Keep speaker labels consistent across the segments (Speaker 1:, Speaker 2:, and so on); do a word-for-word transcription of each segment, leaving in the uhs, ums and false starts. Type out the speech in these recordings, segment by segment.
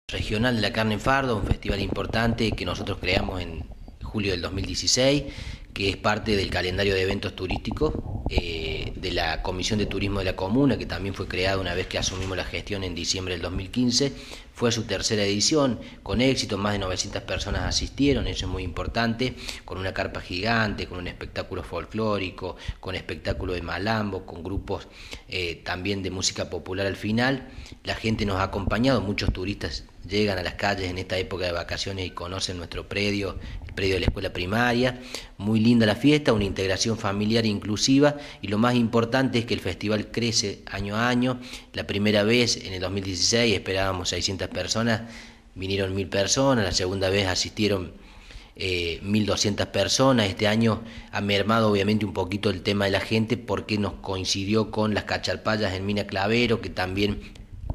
Speaker 1: Regional de la Carne en Fardo, un festival importante que nosotros creamos en julio del dos mil dieciséis, que es parte del calendario de eventos turísticos eh, de la Comisión de Turismo de la Comuna, que también fue creada una vez que asumimos la gestión en diciembre del dos mil quince. Fue su tercera edición, con éxito, más de novecientas personas asistieron, eso es muy importante, con una carpa gigante, con un espectáculo folclórico, con espectáculo de malambo, con grupos eh, también de música popular al final. La gente nos ha acompañado, muchos turistas llegan a las calles en esta época de vacaciones y conocen nuestro predio, el predio de la escuela primaria. Muy linda la fiesta, una integración familiar inclusiva, y lo más importante es que el festival crece año a año. La primera vez, en el dos mil dieciséis, esperábamos seiscientas personas, vinieron mil personas, la segunda vez asistieron eh, mil doscientas personas. Este año ha mermado obviamente un poquito el tema de la gente porque nos coincidió con las cacharpayas en Mina Clavero, que también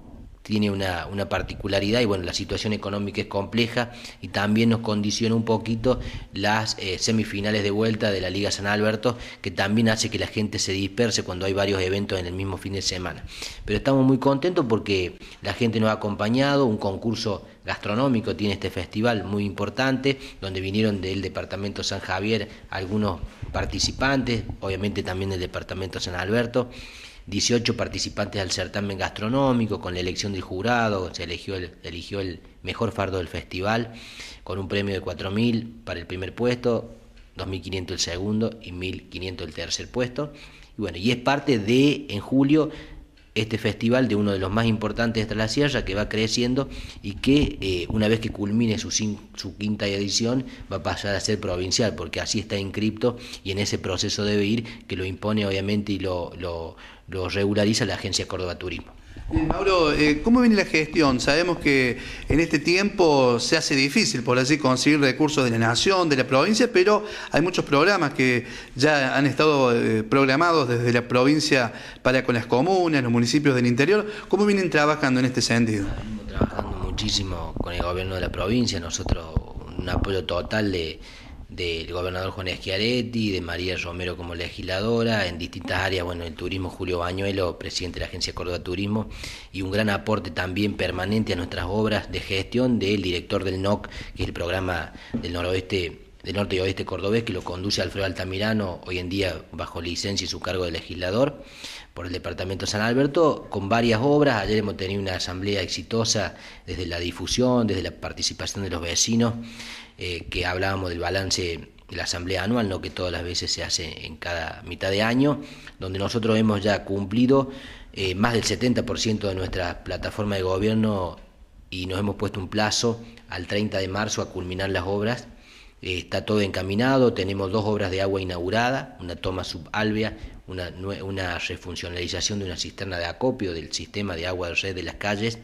Speaker 1: tiene una, una particularidad, y bueno, la situación económica es compleja y también nos condiciona un poquito las eh, semifinales de vuelta de la Liga San Alberto, que también hace que la gente se disperse cuando hay varios eventos en el mismo fin de semana. Pero estamos muy contentos porque la gente nos ha acompañado, un concurso gastronómico tiene este festival muy importante, donde vinieron del departamento San Javier algunos participantes, obviamente también del departamento San Alberto. dieciocho participantes al certamen gastronómico, con la elección del jurado, se eligió el, eligió el mejor fardo del festival, con un premio de cuatro mil para el primer puesto, dos mil quinientos el segundo y mil quinientos el tercer puesto. Y bueno, y es parte de, en julio, este festival de uno de los más importantes de la Sierra, que va creciendo y que eh, una vez que culmine su, su quinta edición va a pasar a ser provincial, porque así está inscripto y en ese proceso debe ir, que lo impone obviamente y lo, lo, lo regulariza la Agencia Córdoba Turismo.
Speaker 2: Bien, Mauro, eh, ¿cómo viene la gestión? Sabemos que en este tiempo se hace difícil, por así, conseguir recursos de la nación, de la provincia, pero hay muchos programas que ya han estado eh, programados desde la provincia para con las comunas, los municipios del interior. ¿Cómo vienen trabajando en este sentido?
Speaker 1: Estamos trabajando muchísimo con el gobierno de la provincia, nosotros un apoyo total de del gobernador Juan Schiaretti, de María Romero como legisladora, en distintas áreas, bueno, el turismo, Julio Bañuelo, presidente de la Agencia Córdoba Turismo, y un gran aporte también permanente a nuestras obras de gestión del director del N O C, que es el programa del noroeste, del norte y oeste cordobés, que lo conduce Alfredo Altamirano, hoy en día bajo licencia y su cargo de legislador, por el departamento San Alberto, con varias obras. Ayer hemos tenido una asamblea exitosa desde la difusión, desde la participación de los vecinos, eh, que hablábamos del balance de la asamblea anual, no que todas las veces se hace en cada mitad de año, donde nosotros hemos ya cumplido eh, más del setenta por ciento de nuestra plataforma de gobierno, y nos hemos puesto un plazo al treinta de marzo a culminar las obras. Eh, está todo encaminado, tenemos dos obras de agua inauguradas, una toma subalvea, una, una refuncionalización de una cisterna de acopio del sistema de agua de red de las calles,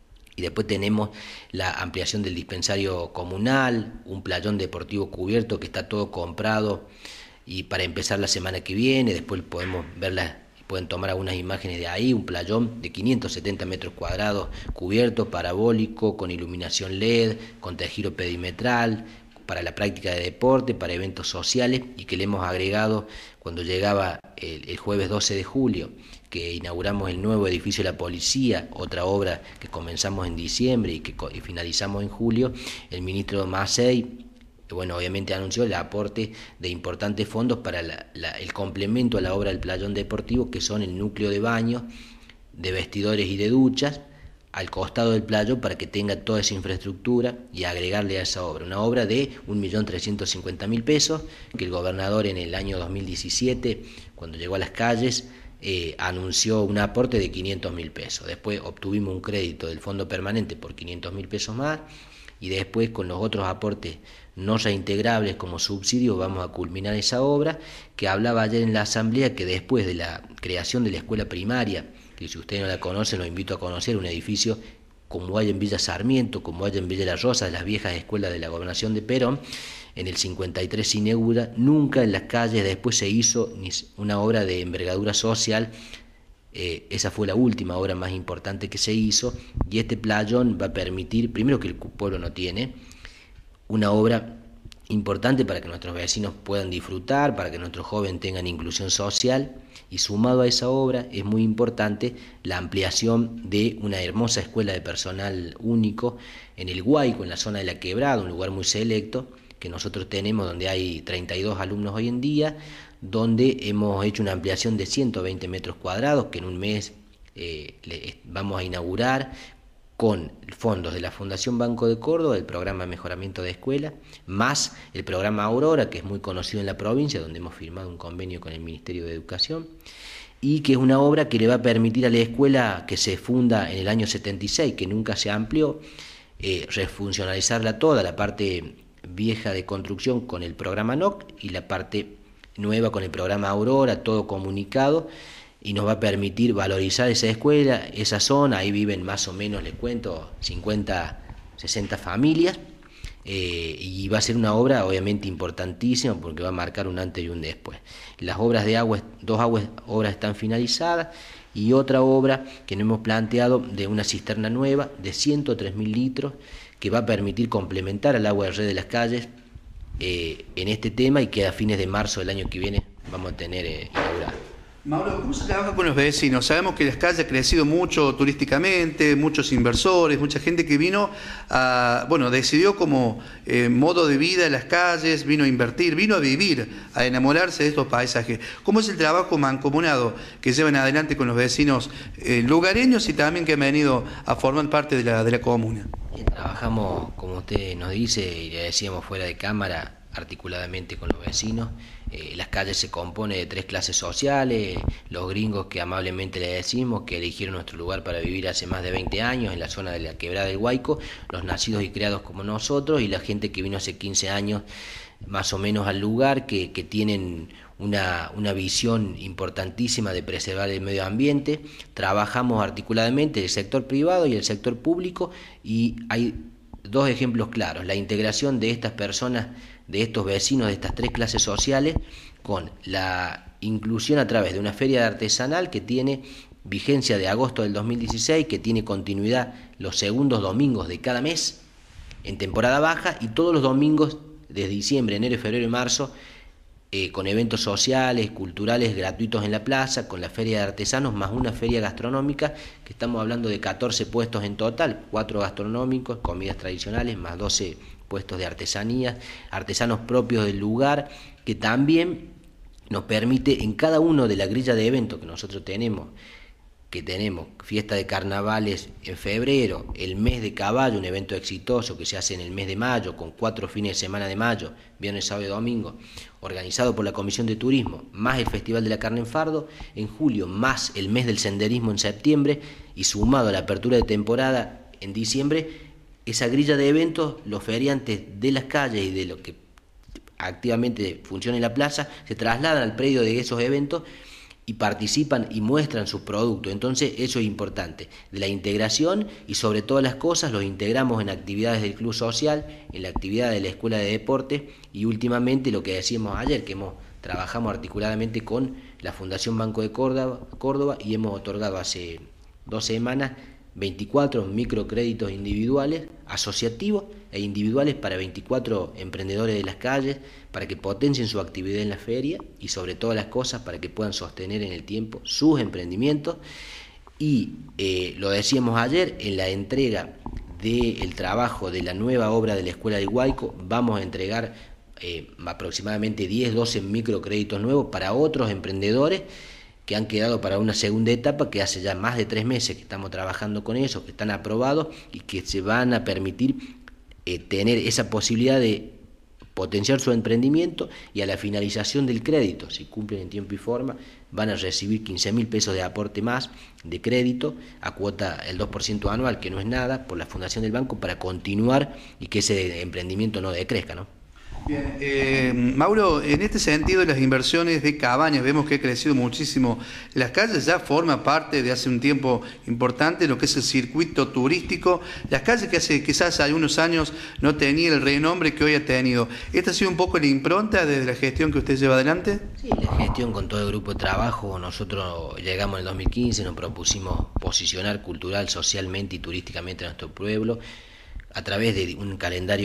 Speaker 1: y después tenemos la ampliación del dispensario comunal, un playón deportivo cubierto que está todo comprado y para empezar la semana que viene. Después podemos verlas, pueden tomar algunas imágenes de ahí, un playón de quinientos setenta metros cuadrados cubierto, parabólico, con iluminación L E D, con tejido perimetral, para la práctica de deporte, para eventos sociales, y que le hemos agregado cuando llegaba el, el jueves doce de julio, que inauguramos el nuevo edificio de la policía, otra obra que comenzamos en diciembre y que y finalizamos en julio. El ministro Macei, bueno, obviamente anunció el aporte de importantes fondos para la, la, el complemento a la obra del playón deportivo, que son el núcleo de baños, de vestidores y de duchas, al costado del playo, para que tenga toda esa infraestructura, y agregarle a esa obra, una obra de un millón trescientos cincuenta mil pesos, que el gobernador en el año dos mil diecisiete, cuando llegó a las calles, eh, anunció un aporte de quinientos mil pesos. Después obtuvimos un crédito del fondo permanente por quinientos mil pesos más, y después con los otros aportes no reintegrables como subsidio vamos a culminar esa obra, que hablaba ayer en la asamblea, que después de la creación de la escuela primaria, que si usted no la conoce, lo invito a conocer, un edificio como hay en Villa Sarmiento, como hay en Villa La Rosa, de las viejas escuelas de la gobernación de Perón. En el cincuenta y tres se inaugura, nunca en las calles después se hizo ni una obra de envergadura social. Eh, esa fue la última obra más importante que se hizo, y este playón va a permitir, primero, que el pueblo no tiene una obra importante para que nuestros vecinos puedan disfrutar, para que nuestros jóvenes tengan inclusión social, y sumado a esa obra es muy importante la ampliación de una hermosa escuela de personal único en el Guayco, en la zona de La Quebrada, un lugar muy selecto que nosotros tenemos, donde hay treinta y dos alumnos hoy en día, donde hemos hecho una ampliación de ciento veinte metros cuadrados que en un mes eh, le, vamos a inaugurar, con fondos de la Fundación Banco de Córdoba, el programa de mejoramiento de escuela, más el programa Aurora, que es muy conocido en la provincia, donde hemos firmado un convenio con el Ministerio de Educación, y que es una obra que le va a permitir a la escuela, que se funda en el año setenta y seis, que nunca se amplió, eh, refuncionalizarla toda, la parte vieja de construcción con el programa N O C y la parte nueva con el programa Aurora, todo comunicado, y nos va a permitir valorizar esa escuela, esa zona. Ahí viven más o menos, les cuento, cincuenta, sesenta familias, eh, y va a ser una obra obviamente importantísima porque va a marcar un antes y un después. Las obras de agua, dos aguas, obras están finalizadas, y otra obra que nos hemos planteado de una cisterna nueva de ciento tres mil litros que va a permitir complementar al agua de red de las calles eh, en este tema, y que a fines de marzo del año que viene vamos a tener eh, inaugurada.
Speaker 2: Mauro, ¿cómo se trabaja con los vecinos? Sabemos que las calles ha crecido mucho turísticamente, muchos inversores, mucha gente que vino a, bueno, decidió como eh, modo de vida en las calles, vino a invertir, vino a vivir, a enamorarse de estos paisajes. ¿Cómo es el trabajo mancomunado que llevan adelante con los vecinos eh, lugareños y también que han venido a formar parte de la, de la comuna?
Speaker 1: Trabajamos, como usted nos dice, y le decíamos fuera de cámara, articuladamente con los vecinos. Eh, las calles se componen de tres clases sociales: los gringos, que amablemente le decimos, que eligieron nuestro lugar para vivir hace más de veinte años en la zona de La Quebrada del Guayco, los nacidos y criados como nosotros, y la gente que vino hace quince años más o menos al lugar, que, que tienen una, una visión importantísima de preservar el medio ambiente. Trabajamos articuladamente el sector privado y el sector público, y hay dos ejemplos claros: la integración de estas personas, de estos vecinos de estas tres clases sociales, con la inclusión a través de una feria de artesanal que tiene vigencia de agosto del dos mil dieciséis, que tiene continuidad los segundos domingos de cada mes en temporada baja, y todos los domingos desde diciembre, enero, febrero y marzo, eh, con eventos sociales, culturales gratuitos en la plaza, con la feria de artesanos, más una feria gastronómica, que estamos hablando de catorce puestos en total, cuatro gastronómicos, comidas tradicionales, más doce puestos de artesanías, artesanos propios del lugar, que también nos permite en cada uno de la grilla de eventos que nosotros tenemos, que tenemos fiesta de carnavales en febrero, el mes de caballo, un evento exitoso que se hace en el mes de mayo, con cuatro fines de semana de mayo, viernes, sábado y domingo, organizado por la Comisión de Turismo, más el Festival de la Carne en Fardo en julio, más el mes del senderismo en septiembre, y sumado a la apertura de temporada en diciembre, esa grilla de eventos, los feriantes de las calles y de lo que activamente funciona en la plaza, se trasladan al predio de esos eventos y participan y muestran sus productos. Entonces eso es importante, de la integración, y sobre todas las cosas los integramos en actividades del club social, en la actividad de la escuela de deporte, y últimamente lo que decíamos ayer, que hemos trabajamos articuladamente con la Fundación Banco de Córdoba, Córdoba y hemos otorgado hace dos semanas veinticuatro microcréditos individuales, asociativos e individuales para veinticuatro emprendedores de las calles, para que potencien su actividad en la feria, y sobre todas las cosas para que puedan sostener en el tiempo sus emprendimientos. Y eh, lo decíamos ayer, en la entrega del trabajo de la nueva obra de la Escuela del Guayco, vamos a entregar eh, aproximadamente diez, doce microcréditos nuevos para otros emprendedores que han quedado para una segunda etapa, que hace ya más de tres meses que estamos trabajando con eso, que están aprobados y que se van a permitir eh, tener esa posibilidad de potenciar su emprendimiento, y a la finalización del crédito, si cumplen en tiempo y forma, van a recibir quince mil pesos de aporte más de crédito a cuota el dos por ciento anual, que no es nada, por la Fundación del Banco, para continuar y que ese emprendimiento no decrezca, ¿no?
Speaker 2: Bien, eh, Mauro, en este sentido, las inversiones de cabañas, vemos que ha crecido muchísimo. Las calles ya forman parte de hace un tiempo importante lo que es el circuito turístico. Las calles que hace quizás hace unos años no tenían el renombre que hoy ha tenido. ¿Esta ha sido un poco la impronta desde la gestión que usted lleva adelante?
Speaker 1: Sí, la gestión con todo el grupo de trabajo. Nosotros llegamos en el dos mil quince, nos propusimos posicionar cultural, socialmente y turísticamente a nuestro pueblo a través de un calendario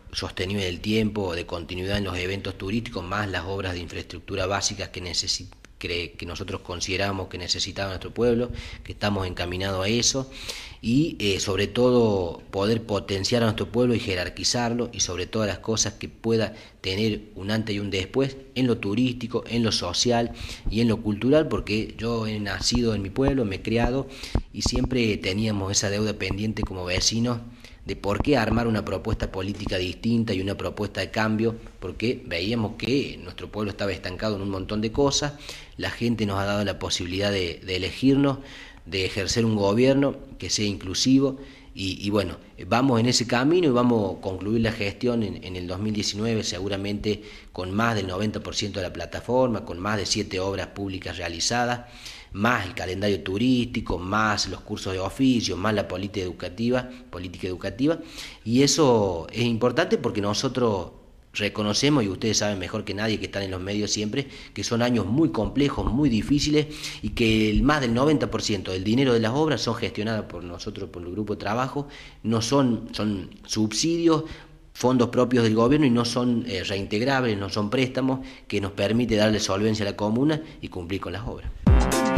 Speaker 1: sostenible del tiempo, de continuidad en los eventos turísticos, más las obras de infraestructura básicas que necesitamos, que nosotros consideramos que necesitaba nuestro pueblo, que estamos encaminados a eso, y eh, sobre todo poder potenciar a nuestro pueblo y jerarquizarlo, y sobre todas las cosas que pueda tener un antes y un después en lo turístico, en lo social y en lo cultural, porque yo he nacido en mi pueblo, me he criado y siempre teníamos esa deuda pendiente como vecinos de por qué armar una propuesta política distinta y una propuesta de cambio, porque veíamos que nuestro pueblo estaba estancado en un montón de cosas, la gente nos ha dado la posibilidad de, de elegirnos, de ejercer un gobierno que sea inclusivo, y, y bueno, vamos en ese camino y vamos a concluir la gestión en, en el dos mil diecinueve seguramente con más del noventa por ciento de la plataforma, con más de siete obras públicas realizadas, más el calendario turístico, más los cursos de oficio, más la política educativa, política educativa, y eso es importante porque nosotros reconocemos, y ustedes saben mejor que nadie que están en los medios siempre, que son años muy complejos, muy difíciles, y que el más del noventa por ciento del dinero de las obras son gestionadas por nosotros, por el grupo de trabajo, no son, son subsidios, fondos propios del gobierno, y no son eh, reintegrables, no son préstamos que nos permite darle solvencia a la comuna y cumplir con las obras.